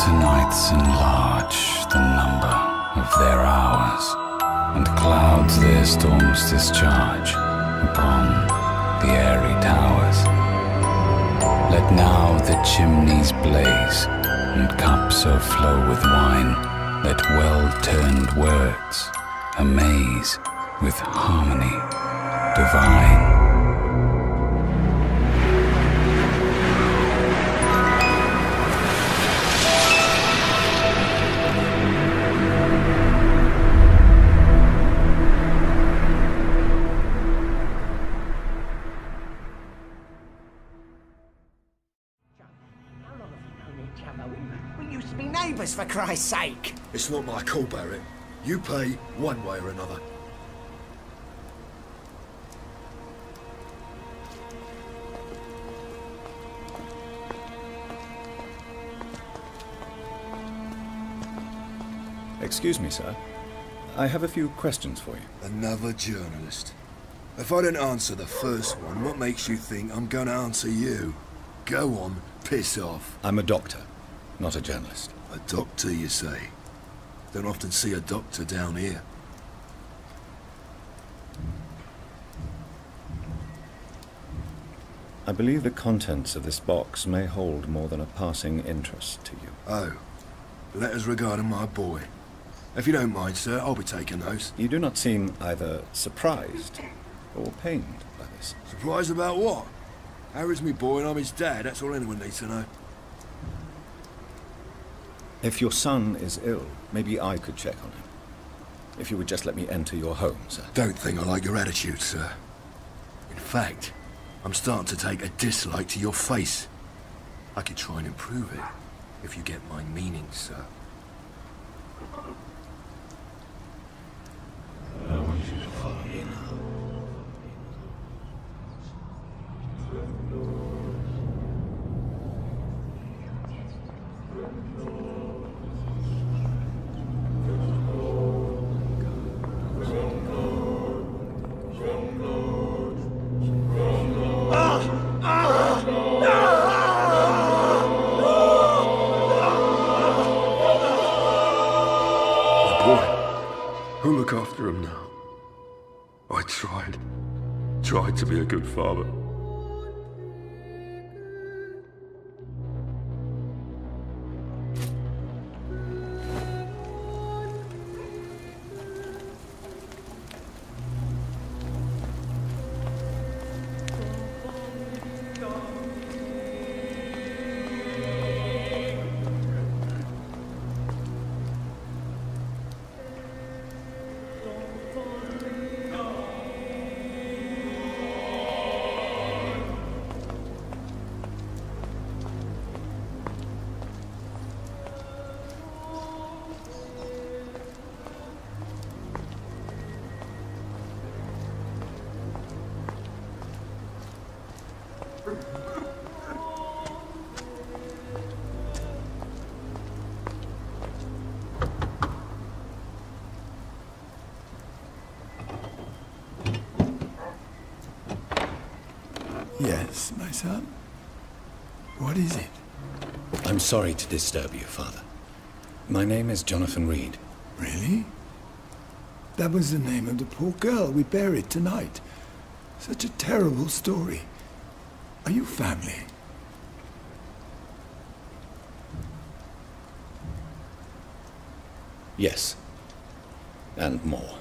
to nights enlarge the number of their hours, and clouds their storms discharge upon the airy towers. Let now the chimneys blaze, and cups o'erflow with wine. Let well-turned words amaze with harmony divine. We used to be neighbours, for Christ's sake! It's not my call, Barrett. You pay one way or another. Excuse me, sir. I have a few questions for you. Another journalist. If I don't answer the first one, what makes you think I'm gonna answer you? Go on, piss off. I'm a doctor, not a journalist. A doctor, you say? Don't often see a doctor down here. I believe the contents of this box may hold more than a passing interest to you. Oh, letters regarding my boy. If you don't mind, sir, I'll be taking those. You do not seem either surprised or pained by this. Surprised about what? Harry's me boy and I'm his dad, that's all anyone needs to know. If your son is ill, maybe I could check on him. If you would just let me enter your home, sir. Don't think I like your attitude, sir. In fact, I'm starting to take a dislike to your face. I could try and improve it, if you get my meaning, sir. I want you to follow me now. Who'll look after him now? I tried to be a good father. Yes, my son? What is it? I'm sorry to disturb you, Father. My name is Jonathan Reed. Really? That was the name of the poor girl we buried tonight. Such a terrible story. Are you family? Yes. And more.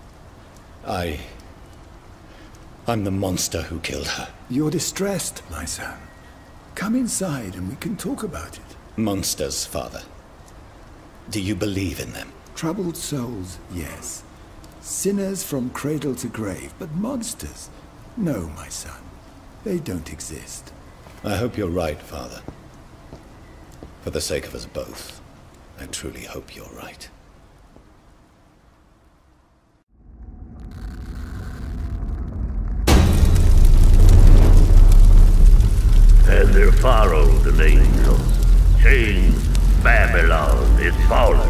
I'm the monster who killed her. You're distressed, my son. Come inside and we can talk about it. Monsters, Father. Do you believe in them? Troubled souls, yes. Sinners from cradle to grave, but monsters? No, my son. They don't exist. I hope you're right, Father. For the sake of us both, I truly hope you're right. And there followed an angel, saying, Babylon is fallen,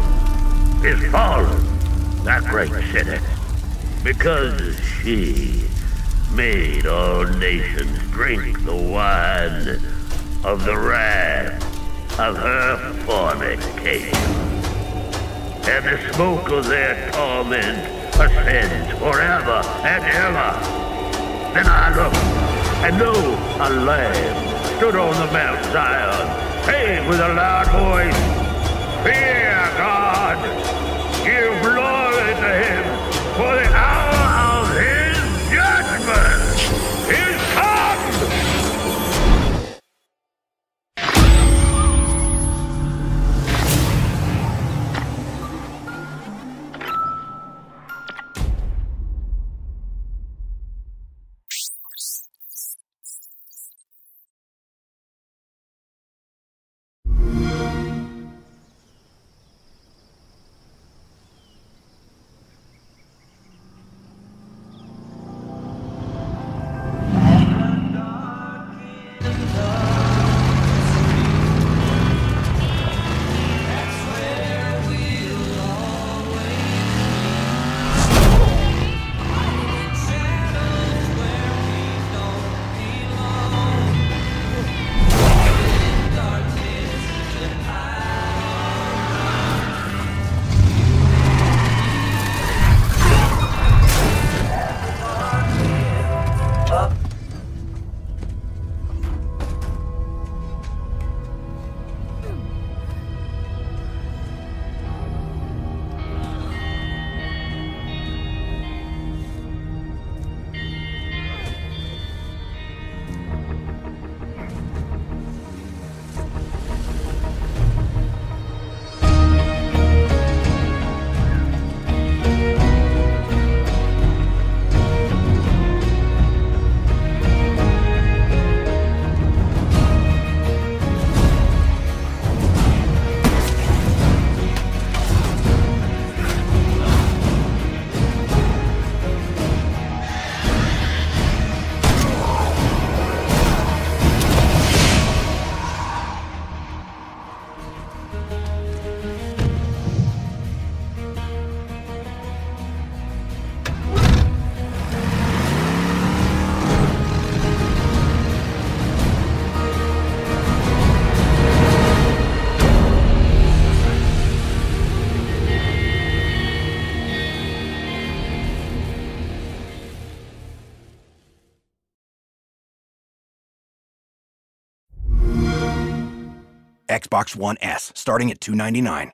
that great city, because she made all nations drink the wine of the wrath of her fornication. And the smoke of their torment ascends forever and ever. Then I looked, and lo, a Lamb stood on the Mount Zion, saying with a loud voice, "Fear God, give glory to him, for the hour of his judgment is come!" Xbox One S, starting at $299.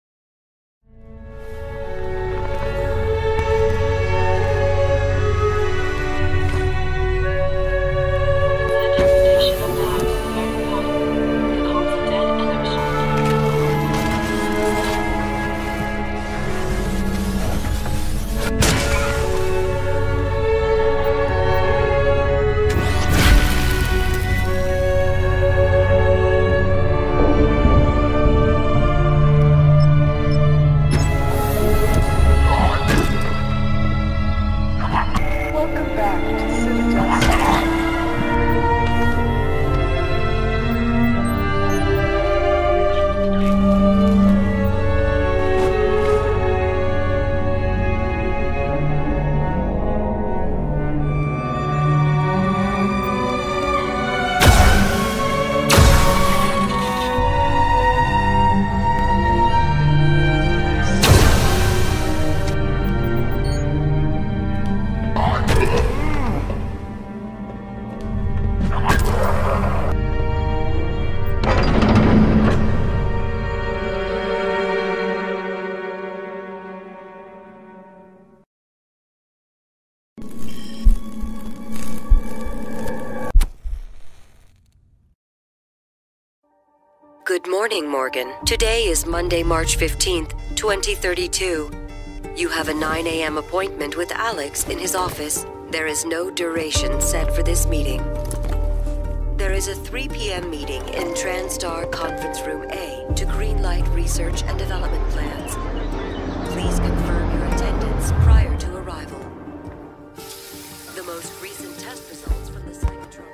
Good morning, Morgan. Today is Monday, March 15th, 2032. You have a 9 a.m. appointment with Alex in his office. There is no duration set for this meeting. There is a 3 p.m. meeting in TranStar Conference Room A to greenlight research and development plans. Please confirm your attendance prior to arrival. The most recent test results from the Cybertron.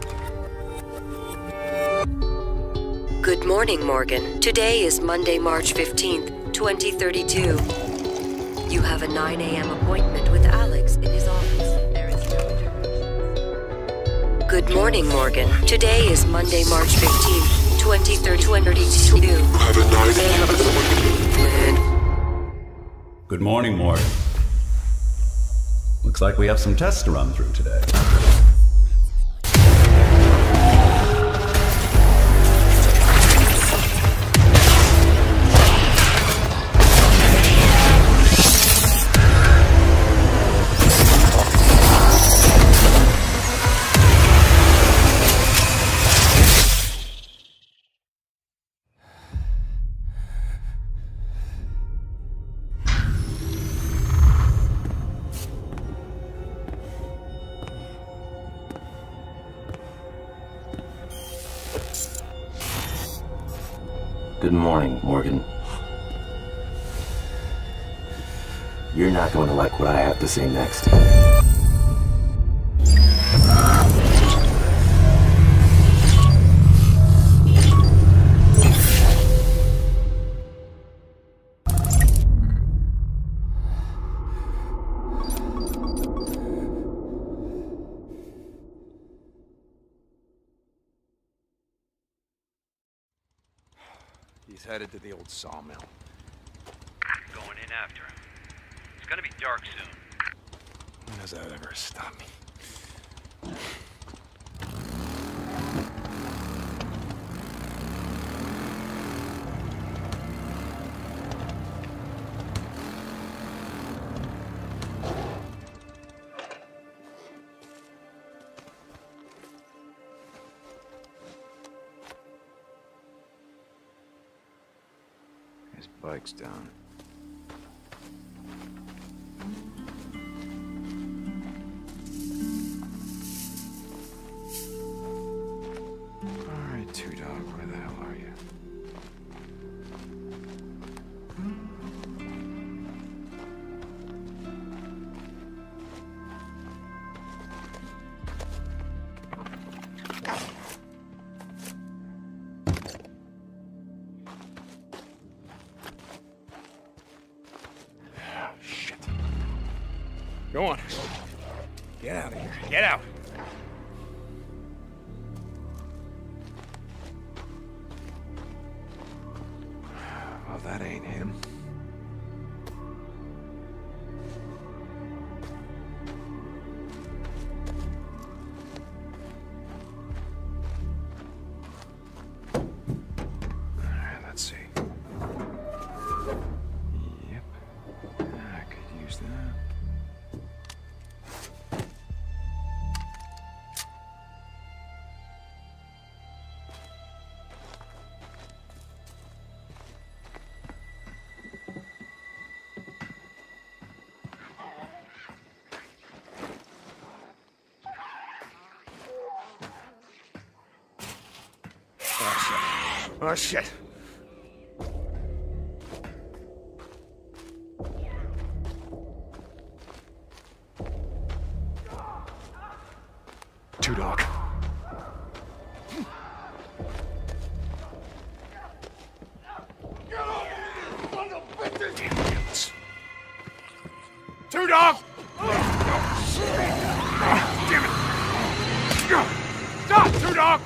Good morning, Morgan. Today is Monday, March 15th, 2032. You have a 9 a.m. appointment with Alex in his office. There is no duration. Good morning, Morgan. Today is Monday, March 15th, 2032. Good morning, Morgan. Looks like we have some tests to run through today. Good morning, Morgan. You're not going to like what I have to say next. He's headed to the old sawmill. Going in after him. It's gonna be dark soon. When does that ever stop me? His bike's down. Alright, Two Dog, where the hell are you? Go on. Get out of here. Get out. Well, that ain't him. Alright, let's see. Yep. I could use that. Oh, shit. Two Dog. Damn guns. Two Dog! Damn it! Stop, Two Dog!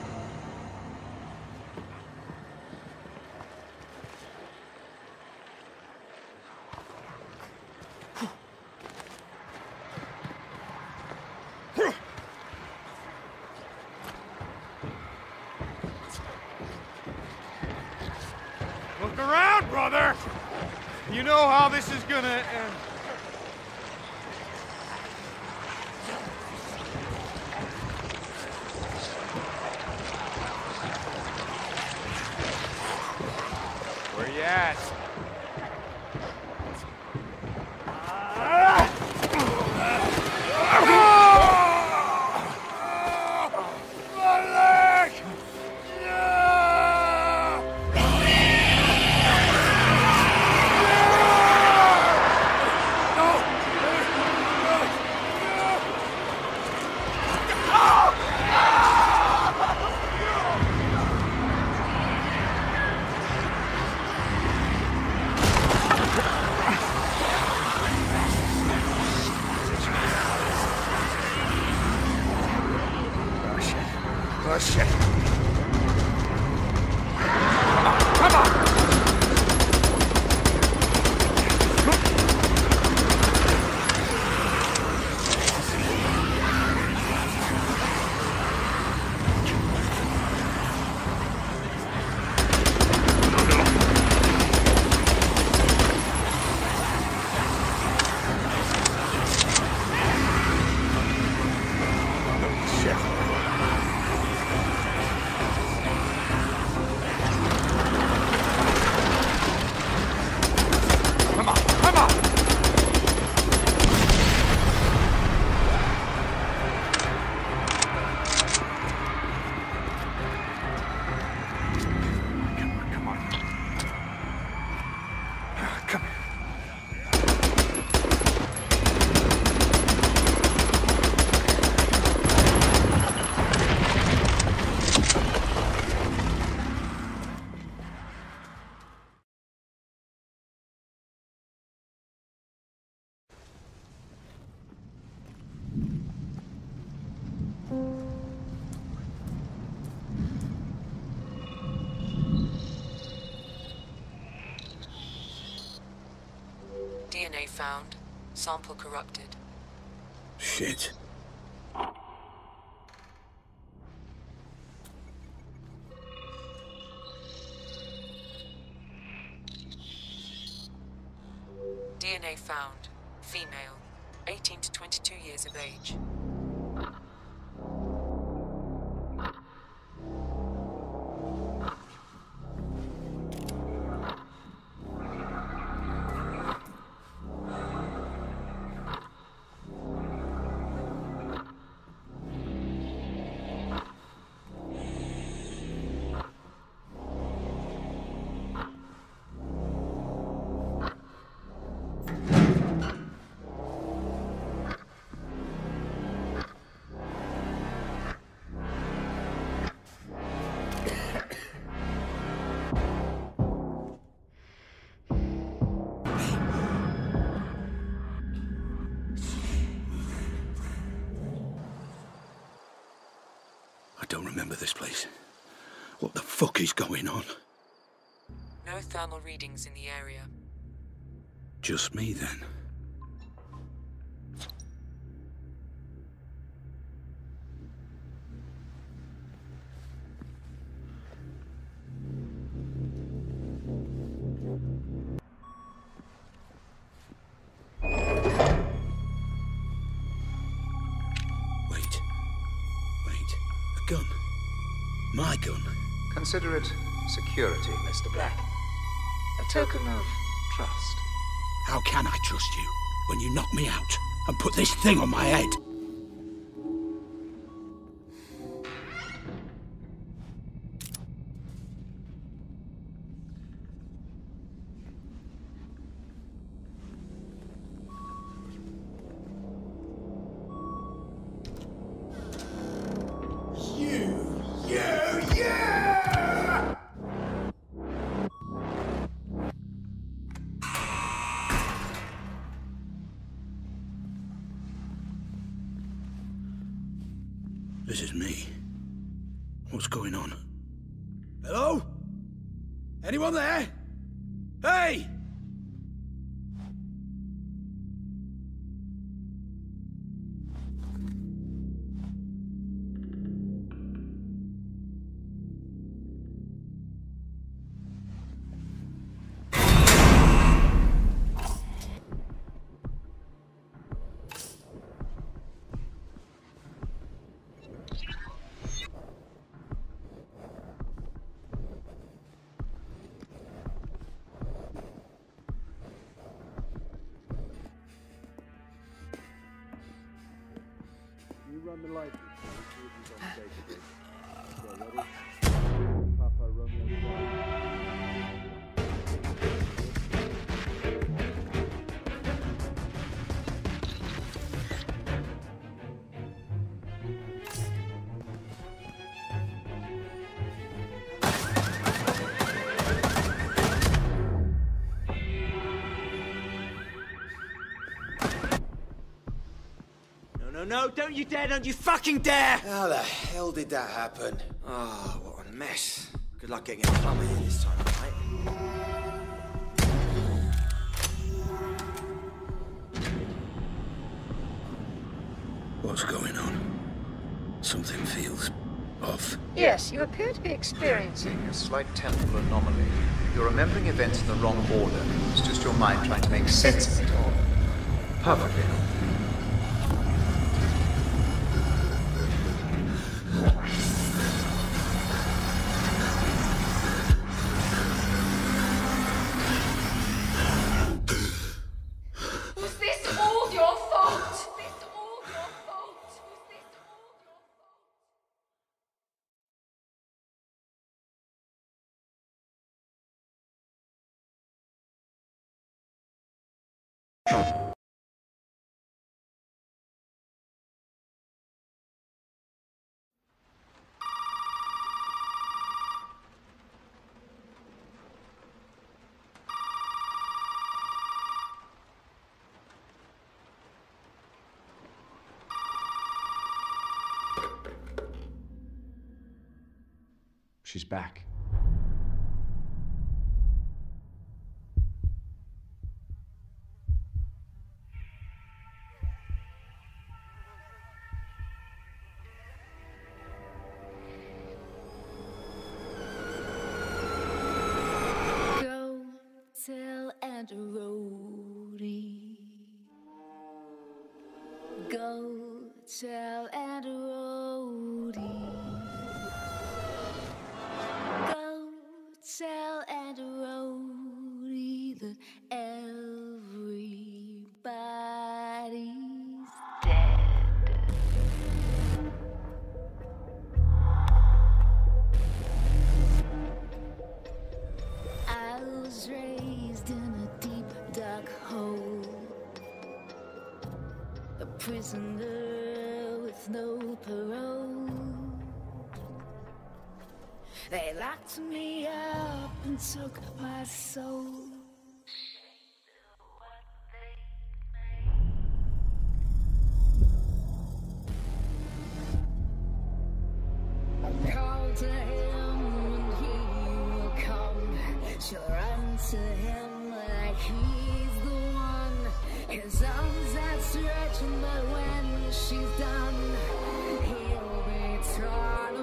Look around, brother! You know how this is gonna end. Where you at? found. Sample corrupted. Shit. DNA found. Female. 18 to 22 years of age. I don't remember this place. What the fuck is going on? No thermal readings in the area. Just me, then. Gun. My gun. Consider it security, Mr. Black. A token of trust. How can I trust you when you knock me out and put this thing on my head? This is me. What's going on? Hello? Anyone there? Hey! Run the light. So ready? Papa Romeo. No, don't you dare, don't you fucking dare! How the hell did that happen? Oh, what a mess. Good luck getting a plumber here this time, mate. What's going on? Something feels off. Yes, you appear to be experiencing A slight temporal anomaly. You're remembering events in the wrong order. It's just your mind trying to make sense of it all. Perfectly. Was this all your fault? Was this all your fault? Was this all your fault? She's back. and a roadie. Go tell and a roadie. Go tell and a roadie that everybody's dead. I was raised in a deep, dark hole, a prisoner with no parole. They locked me up and took my soul. Call to him and he will come. She'll run to him like he's the one. His arms outstretched, but when she's done, he'll be torn